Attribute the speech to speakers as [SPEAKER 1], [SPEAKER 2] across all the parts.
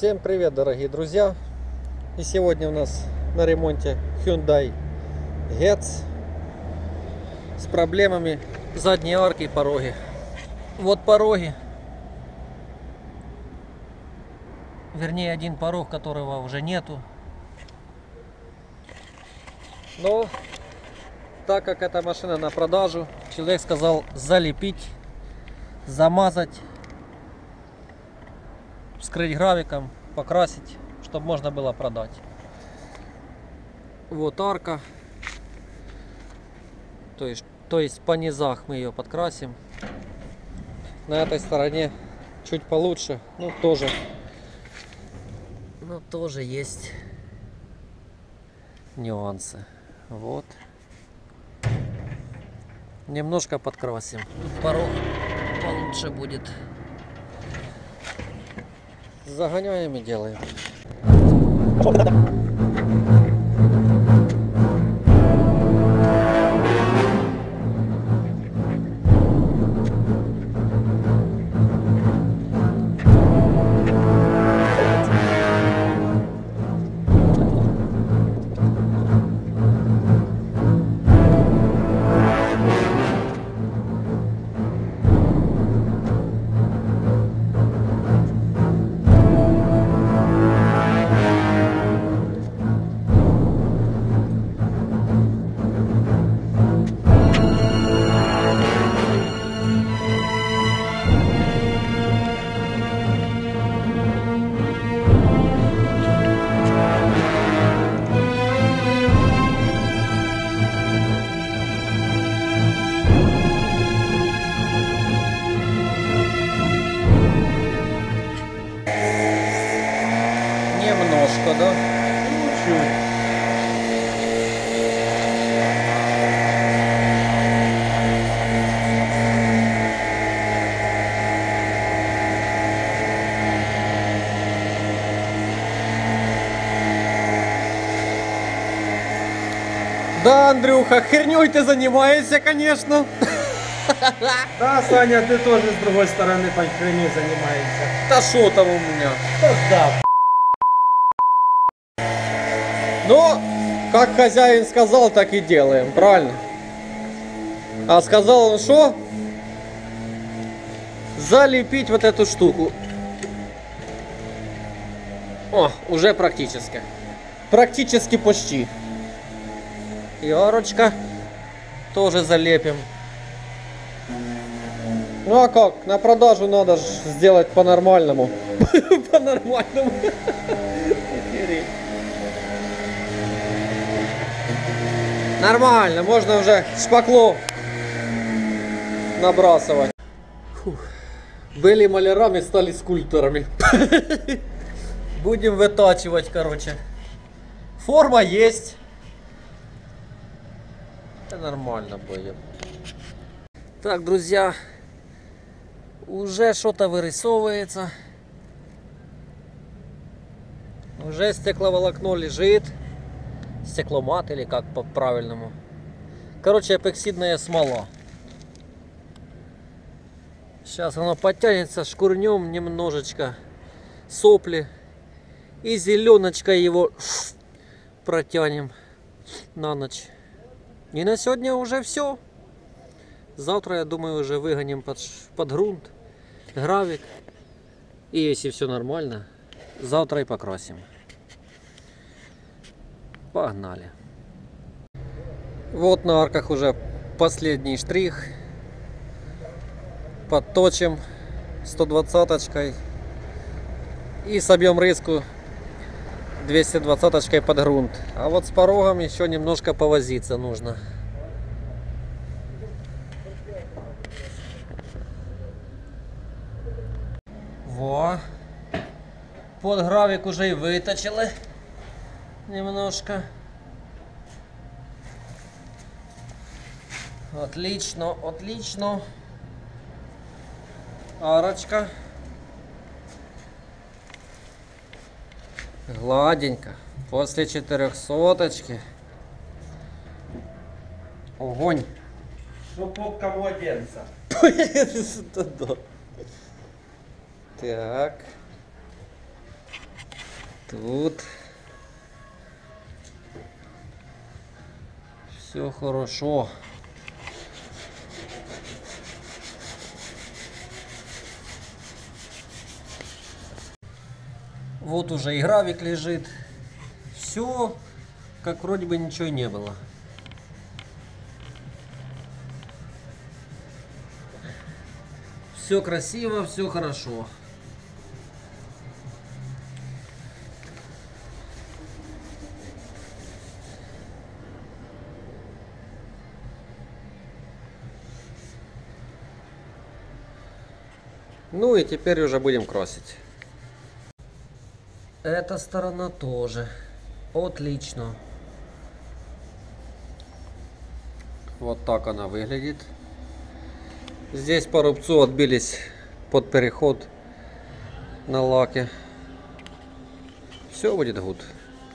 [SPEAKER 1] Всем привет, дорогие друзья! И сегодня у нас на ремонте Hyundai Getz с проблемами задней арки и пороги. Вот пороги, вернее один порог, которого уже нету. Но так как эта машина на продажу, человек сказал залепить, замазать, вскрыть гравиком, покрасить, чтобы можно было продать. Вот арка, то есть по низах мы ее подкрасим. На этой стороне чуть получше, но тоже есть нюансы. Вот, немножко подкрасим. Тут порог получше будет. Загоняем и делаем. Немножко, да? Чуть-чуть. Да, Андрюха, херней ты занимаешься, конечно.
[SPEAKER 2] Да, Саня, ты тоже с другой стороны по херне занимаешься.
[SPEAKER 1] Да шо там у меня?
[SPEAKER 2] Да.
[SPEAKER 1] Но, как хозяин сказал, так и делаем, правильно? А сказал он что? Залепить вот эту штуку. О, уже практически. Практически почти. И арочка тоже залепим. Ну а как? На продажу надо же сделать по-нормальному. По-нормальному. Нормально, можно уже шпакло набрасывать. Фух. Были малярами, стали скульпторами. Будем вытачивать, короче. Форма есть. Это нормально будет. Так, друзья, уже что-то вырисовывается. Уже стекловолокно лежит. Стекломат или как по-правильному. Короче, эпоксидная смола. Сейчас оно подтянется, шкурнем немножечко сопли. И зеленочкой его протянем на ночь. И на сегодня уже все. Завтра, я думаю, уже выгоним под грунт, гравик. И если все нормально, завтра и покрасим. Погнали. Вот на арках уже последний штрих. Подточим 120-очкой. И собьем риску 220-очкой под грунт. А вот с порогом еще немножко повозиться нужно. Во. Под гравик уже и выточили. Немножко. Отлично, отлично. Арочка. Гладенько. После 400-очки. Огонь.
[SPEAKER 2] Ну, попка младенца.
[SPEAKER 1] Так. Тут все хорошо. Вот уже и гравик лежит. Все, как вроде бы ничего не было. Все красиво, все хорошо. Ну и теперь уже будем красить. Эта сторона тоже. Отлично. Вот так она выглядит. Здесь по рубцу отбились под переход на лаке. Все будет гуд.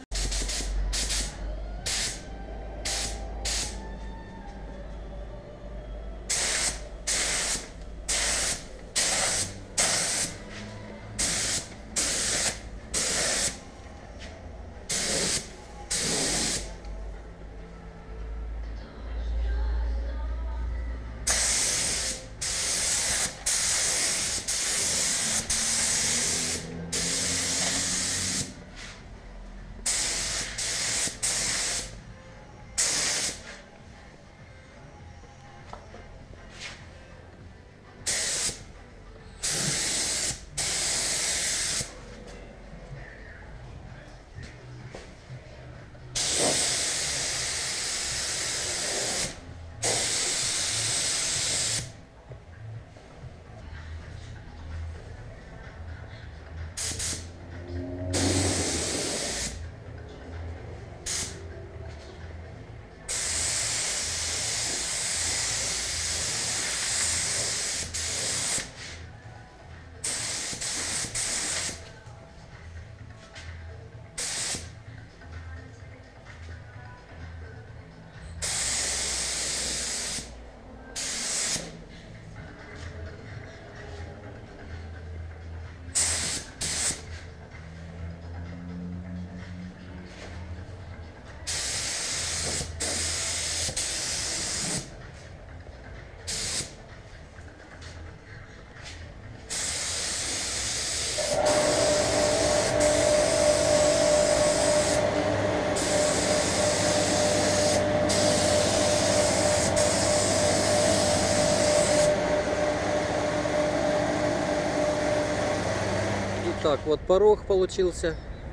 [SPEAKER 1] Так, вот порог получился.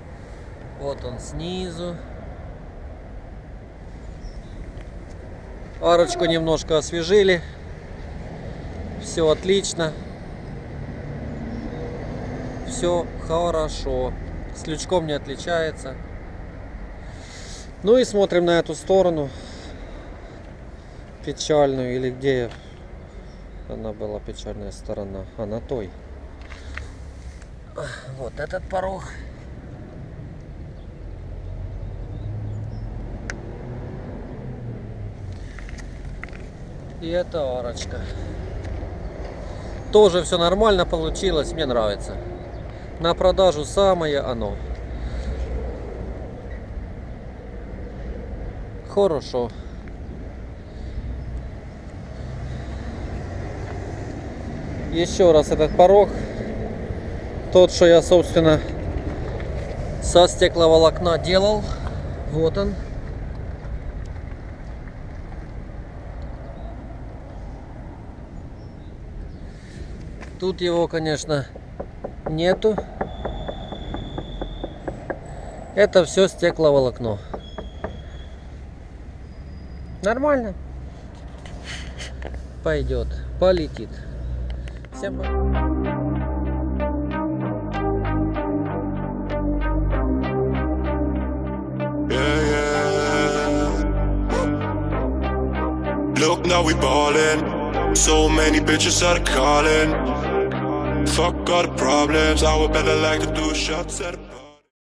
[SPEAKER 1] Вот он снизу. Арочку немножко освежили. Все отлично. Все хорошо. С лючком не отличается. Ну и смотрим на эту сторону. Печальную. Или где она была, печальная сторона? А на той. Вот этот порог. И эта арочка. Тоже все нормально получилось, мне нравится. На продажу самое оно. Хорошо. Еще раз этот порог. Тот, что я, собственно, со стекловолокна делал. Вот он. Тут его, конечно, нету. Это все стекловолокно. Нормально. Пойдет, полетит. Всем пока.
[SPEAKER 3] Look, now we ballin'. So many bitches are calling. Fuck all the problems. I would better like to do shots at a